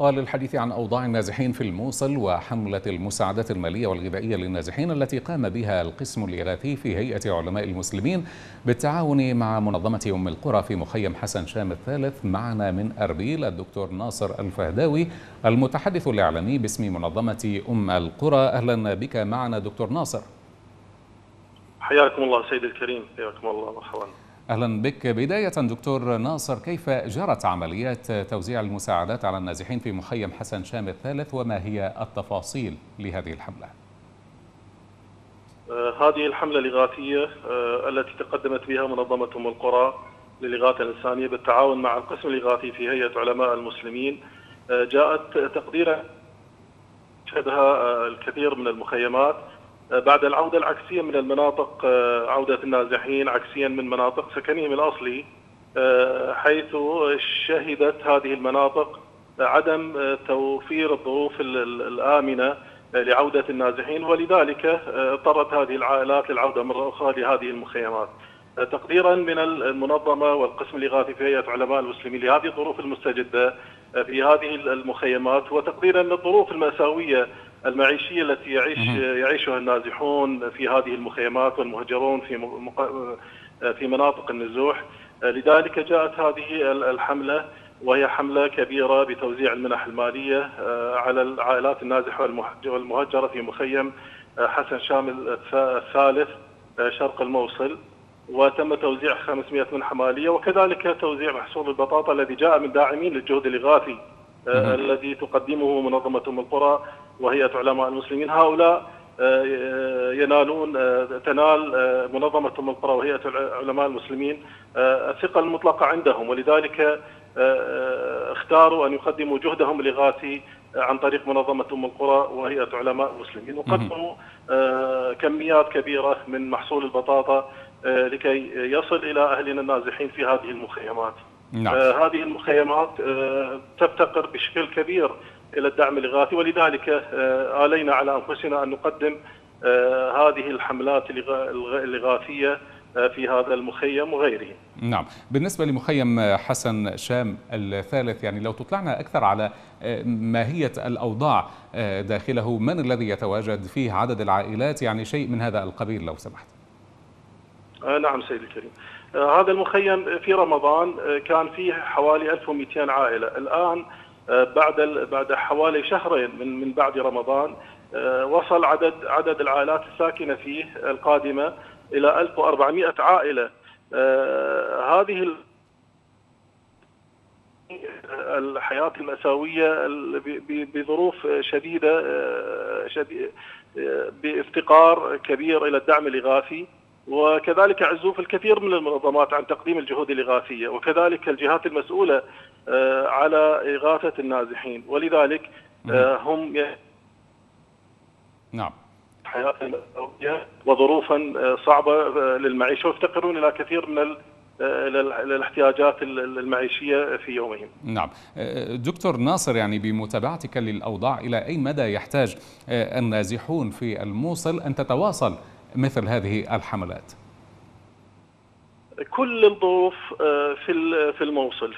وللحديث عن أوضاع النازحين في الموصل وحملة المساعدات المالية والغذائية للنازحين التي قام بها القسم الإغاثي في هيئة علماء المسلمين بالتعاون مع منظمة أم القرى في مخيم حسن شام الثالث، معنا من أربيل الدكتور ناصر الفهداوي المتحدث الإعلامي باسم منظمة أم القرى. أهلا بك معنا دكتور ناصر. حياكم الله سيد الكريم، حياكم الله، مرحبا. أهلا بك. بداية دكتور ناصر، كيف جرت عمليات توزيع المساعدات على النازحين في مخيم حسن شام الثالث، وما هي التفاصيل لهذه الحملة؟ هذه الحملة الإغاثية التي تقدمت بها منظمة أم القرى للإغاثة الإنسانية بالتعاون مع القسم الإغاثي في هيئة علماء المسلمين جاءت تقديرا شهدها الكثير من المخيمات بعد العودة العكسية من المناطق، عودة النازحين عكسيا من مناطق سكنهم الأصلي، حيث شهدت هذه المناطق عدم توفير الظروف الآمنة لعودة النازحين، ولذلك اضطرت هذه العائلات للعودة مرة أخرى لهذه المخيمات. تقديرا من المنظمة والقسم الإغاثي في هيئة علماء المسلمين لهذه الظروف المستجدة في هذه المخيمات، وتقديرا للظروف المأساوية المعيشية التي يعيشها النازحون في هذه المخيمات والمهجرون في مناطق النزوح، لذلك جاءت هذه الحملة، وهي حملة كبيرة بتوزيع المنح المالية على العائلات النازحة والمهجرة في مخيم حسن شام الثالث شرق الموصل، وتم توزيع 500 منحة مالية، وكذلك توزيع محصول البطاطا الذي جاء من داعمين للجهد الإغاثي الذي تقدمه منظمة أم القرى وهيئة علماء المسلمين. هؤلاء تنال منظمة أم القرى وهيئة علماء المسلمين الثقة المطلقة عندهم، ولذلك اختاروا أن يقدموا جهدهم الإغاثي عن طريق منظمة أم القرى وهيئة علماء المسلمين، وقدموا كميات كبيرة من محصول البطاطا لكي يصل إلى أهلنا النازحين في هذه المخيمات. نعم. هذه المخيمات تفتقر بشكل كبير إلى الدعم الإغاثي، ولذلك آلينا على أنفسنا أن نقدم هذه الحملات الإغاثية في هذا المخيم وغيره. نعم. بالنسبة لمخيم حسن شام الثالث، يعني لو تطلعنا أكثر على ماهية الأوضاع داخله، من الذي يتواجد فيه، عدد العائلات، يعني شيء من هذا القبيل لو سمحت. نعم سيد الكريم، هذا المخيم في رمضان كان فيه حوالي 1200 عائلة. الآن بعد حوالي شهرين من بعد رمضان وصل عدد العائلات الساكنة فيه القادمة إلى 1400 عائلة. هذه الحياة المأساوية بظروف شديدة بافتقار كبير إلى الدعم الإغاثي، وكذلك عزوف الكثير من المنظمات عن تقديم الجهود الإغاثية، وكذلك الجهات المسؤولة على إغاثة النازحين، ولذلك هم نعم حياة مأساوية وظروفا صعبة للمعيشة، ويفتقرون إلى كثير من الاحتياجات المعيشية في يومهم. نعم. دكتور ناصر، يعني بمتابعتك للأوضاع، إلى أي مدى يحتاج النازحون في الموصل أن تتواصل مثل هذه الحملات؟ كل الظروف في الموصل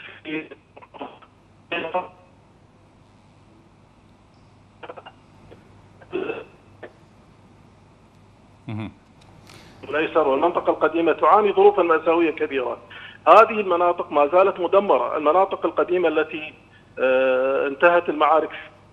الأيسر والمنطقة القديمة تعاني ظروفا مأساوية كبيرة. هذه المناطق ما زالت مدمرة، المناطق القديمة التي انتهت المعارك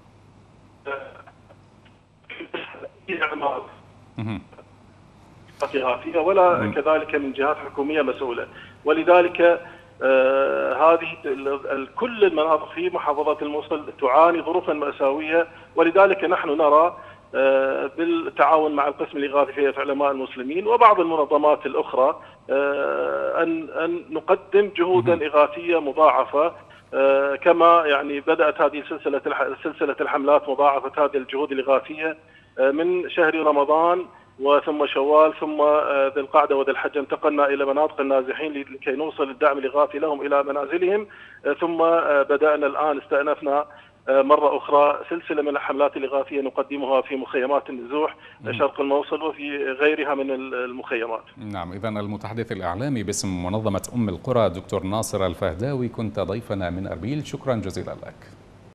فيها ولا كذلك من جهات حكومية مسؤولة، ولذلك هذه كل المناطق في محافظة الموصل تعاني ظروفا مأساوية، ولذلك نحن نرى بالتعاون مع القسم الإغاثي في هيئة علماء المسلمين وبعض المنظمات الأخرى أن نقدم جهودا إغاثية مضاعفة، كما يعني بدأت هذه سلسلة الحملات مضاعفة هذه الجهود الإغاثية من شهر رمضان وثم شوال ثم ذي القعدة وذي الحج. انتقلنا إلى مناطق النازحين لكي نوصل الدعم الإغاثي لهم إلى منازلهم، ثم بدأنا الآن استأنفنا مرة أخرى سلسلة من الحملات الإغاثية نقدمها في مخيمات النزوح شرق الموصل وفي غيرها من المخيمات. نعم. إذن المتحدث الإعلامي باسم منظمة أم القرى دكتور ناصر الفهداوي كنت ضيفنا من أربيل، شكرا جزيلا لك.